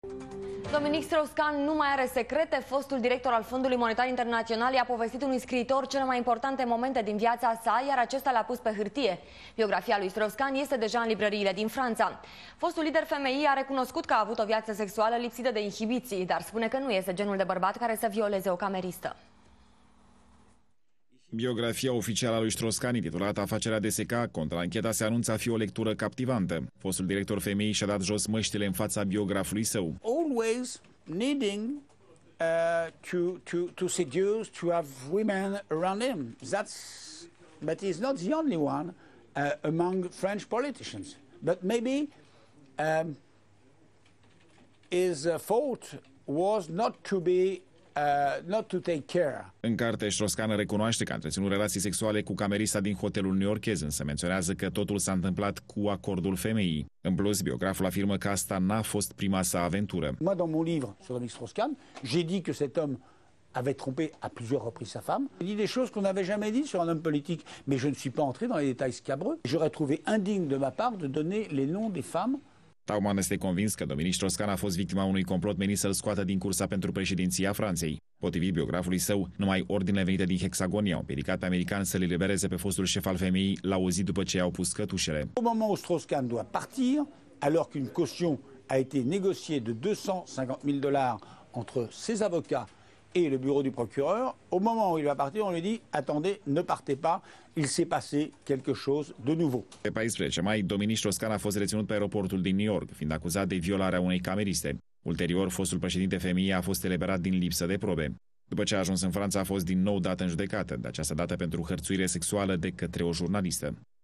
Dominic Strauss-Kahn nu mai are secrete. Fostul director al Fondului Monetar Internațional i-a povestit unui scriitor cele mai importante momente din viața sa, iar acesta le-a pus pe hârtie. Biografia lui Strauss-Kahn este deja în librăriile din Franța. Fostul lider FMI a recunoscut că a avut o viață sexuală lipsită de inhibiții, dar spune că nu este genul de bărbat care să violeze o cameristă. Biografia oficială a lui Strauss-Kahn, intitulată Afacerea DSK, contra ancheta, se anunță a fi o lectură captivantă. Fostul director FMI și-a dat jos măștile în fața biografului său. Always needing to seduce, to have women around him. But he's not the only one among French politicians. But maybe his fault was not to take care. În carte, Strauss-Kahn recunoaște că a întreținut relații sexuale cu camerista din hotelul newyorkez, însă menționează că totul s-a întâmplat cu acordul femeii. În plus, biograful afirmă că asta n-a fost prima sa aventură. Moi, dans mon livre sur Dominique Strauss-Kahn, j'ai dit que cet homme avait trompé à plusieurs reprises sa femme. J'ai dit des choses qu'on n'avait jamais dites sur un homme politique, mais je ne suis pas entré dans les détails scabreux. J'aurais trouvé indigne de ma part de donner les noms des femmes. Tauman este convins că Dominic Strauss-Kahn a fost victima unui complot menit să-l scoată din cursa pentru președinția Franței. Potrivit biografului său, numai ordinele venite din Hexagon i-au împiedicat pe americani să-l elibereze pe fostul șef al FMI la o zi după ce i-au pus cătușele. Au moment où Strauss-Kahn doit partir, alors qu'une caution a été négociée de $250,000 entre ses avocats et le bureau du procureur, au moment où il va partir, on lui dit « Attendez, ne partez pas, il s'est passé quelque chose de nouveau ». Pe 14 mai, Dominic Strauss-Kahn a fost reținut pe aeroportul din New York, fiind acuzat de violarea unei cameriste. Ulterior, fostul președinte FMI a fost eliberat din lipsă de probe. După ce a ajuns în Franța, a fost din nou dat în judecată, de această dată pentru hărțuire sexuală de către o jurnalistă.